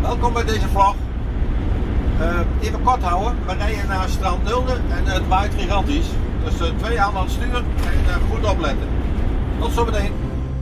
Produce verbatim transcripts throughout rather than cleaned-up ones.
Welkom bij deze vlog. Uh, even kort houden, we rijden naar strand Nulde en het waait gigantisch. Dus uh, twee handen aan het stuur en uh, goed opletten. Tot zometeen.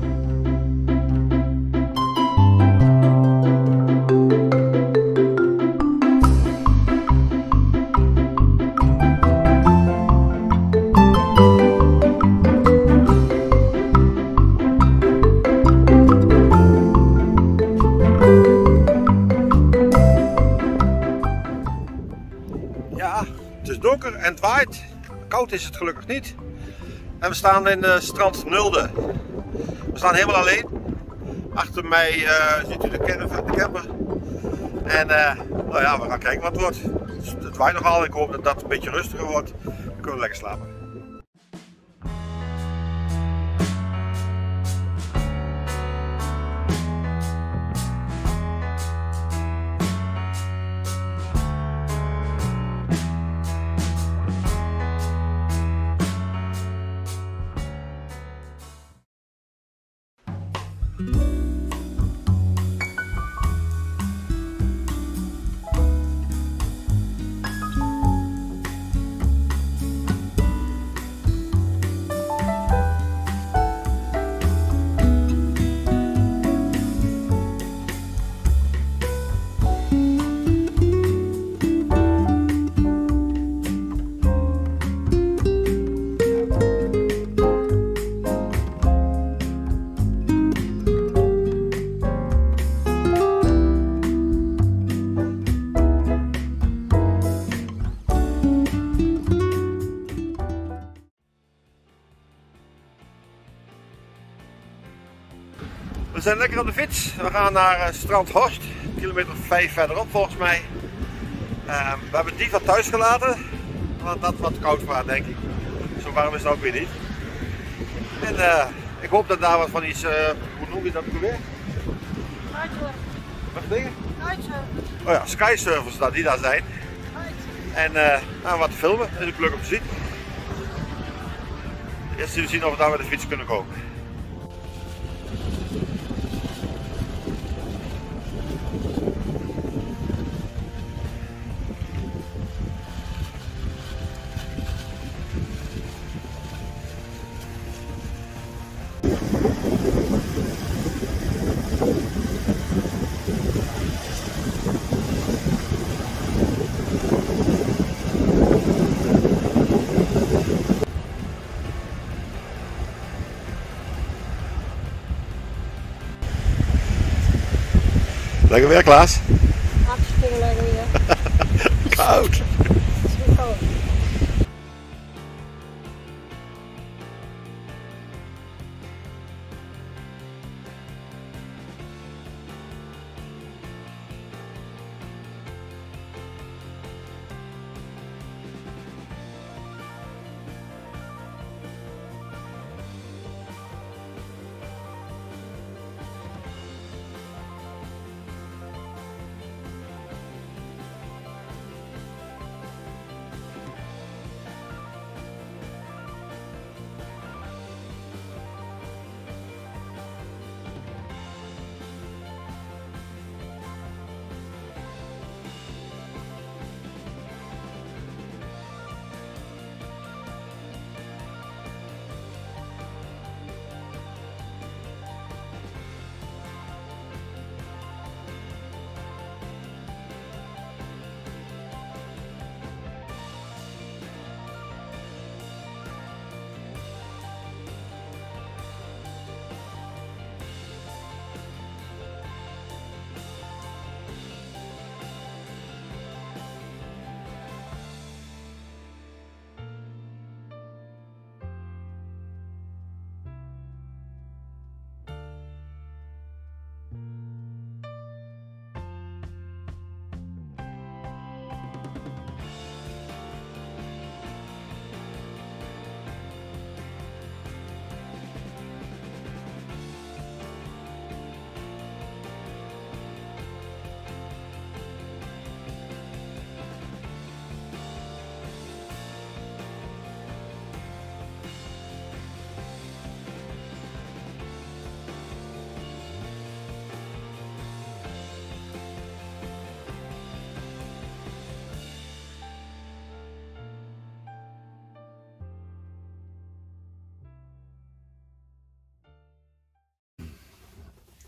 Ja, het is donker en het waait. Koud is het gelukkig niet. En we staan in uh, strand Nulde. We staan helemaal alleen. Achter mij uh, ziet u de caravan, de camper. En uh, nou ja, we gaan kijken wat het wordt. Het waait nogal. Ik hoop dat dat een beetje rustiger wordt. Dan kunnen we lekker slapen. We zijn lekker op de fiets. We gaan naar uh, strand Horst, kilometer vijf verderop volgens mij. Uh, we hebben die van thuis gelaten, want dat wat koud voor haar, denk ik. Zo warm is het ook weer niet. En uh, ik hoop dat daar wat van iets, uh, hoe noem je dat ook weer? Kitesurfen. Wat dingen? Kitesurfen. Oh ja, skysurfers dat die daar zijn. En uh, nou, wat te filmen, dat is ook leuk om te zien. Eerst zullen we zien of we daar met de fiets kunnen komen. Lekker weer, Klaas? Hartstikke lekker weer. Koud. Het is weer koud.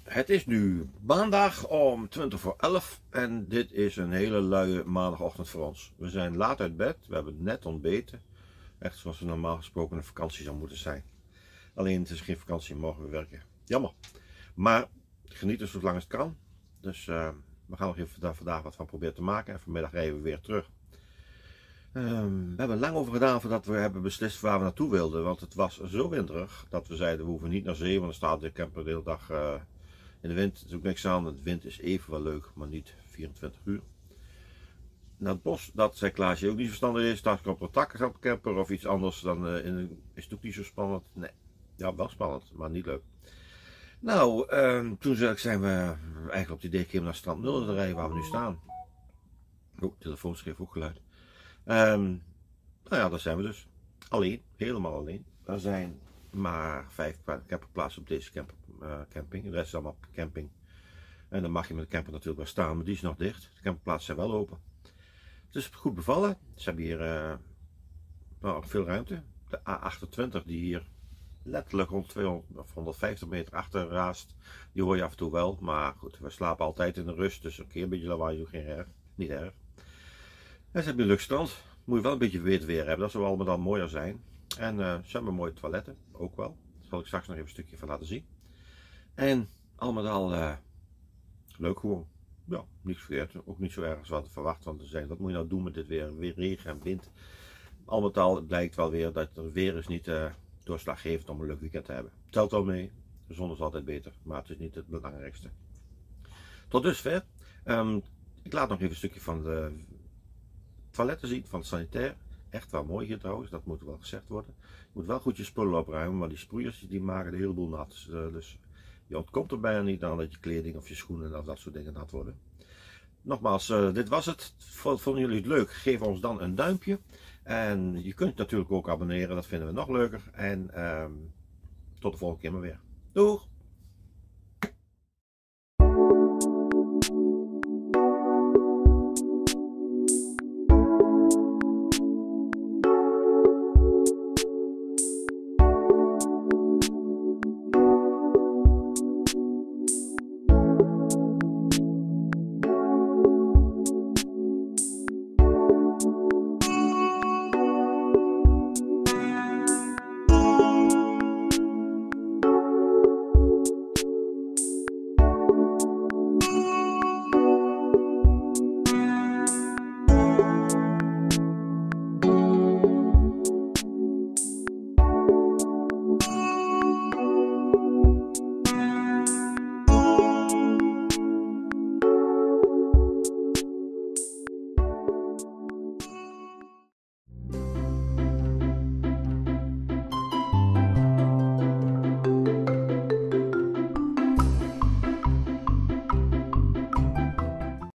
Het is nu maandag om twintig voor elf en dit is een hele luie maandagochtend voor ons. We zijn laat uit bed, we hebben net ontbeten. Echt zoals we normaal gesproken een vakantie zou moeten zijn. Alleen het is geen vakantie, morgen we werken. Jammer. Maar genieten zolang het kan. Dus uh, we gaan nog even vandaag wat van proberen te maken en vanmiddag rijden we weer terug. Um, we hebben er lang over gedaan voordat we hebben beslist waar we naartoe wilden. Want het was zo winderig dat we zeiden we hoeven niet naar zee, want dan staat de camper de hele dag uh, in de wind. Er is ook niks aan, de wind is even wel leuk, maar niet vierentwintig uur. Naar het bos, dat zei Klaasje ook niet verstandig is. Daar op de takken op de camper of iets anders, dan uh, in, is het ook niet zo spannend. Nee, ja wel spannend, maar niet leuk. Nou, um, toen zijn we eigenlijk op het idee gekomen naar strand nul te rijden waar we nu staan. Oh, de telefoon schreef ook geluid. Um, nou ja, daar zijn we dus. Alleen, helemaal alleen. Er zijn maar vijf camperplaatsen op deze camper, uh, camping. De rest is allemaal camping. En dan mag je met de camper natuurlijk wel staan, maar die is nog dicht. De camperplaatsen zijn wel open. Het is goed bevallen. Ze hebben hier uh, nou, veel ruimte. De A achtentwintig die hier letterlijk rond tweehonderd of honderdvijftig meter achter raast. Die hoor je af en toe wel. Maar goed, we slapen altijd in de rust. Dus een keer een beetje lawaai is ook geen erg. Niet erg. En ze hebben een leuk strand. Moet je wel een beetje weer weer hebben. Dat zou allemaal dan mooier zijn. En uh, ze hebben mooie toiletten. Ook wel. Daar zal ik straks nog even een stukje van laten zien. En al met al uh, leuk gewoon. Ja, niks verkeerd. Ook niet zo erg als wat verwacht. Want te zijn. Wat moet je nou doen met dit weer? Weer regen en wind. Al met al blijkt wel weer dat het weer is niet uh, doorslaggevend om een leuk weekend te hebben. Telt al mee. De zon is altijd beter. Maar het is niet het belangrijkste. Tot dusver. Um, ik laat nog even een stukje van de toiletten zien van het sanitair. Echt wel mooi hier trouwens, dat moet wel gezegd worden. Je moet wel goed je spullen opruimen, maar die sproeiers die maken de hele boel nat. Dus je ontkomt er bijna niet aan dat je kleding of je schoenen of dat soort dingen nat worden. Nogmaals, uh, dit was het. Vonden jullie het leuk? Geef ons dan een duimpje. En je kunt natuurlijk ook abonneren, dat vinden we nog leuker. En uh, tot de volgende keer maar weer. Doeg!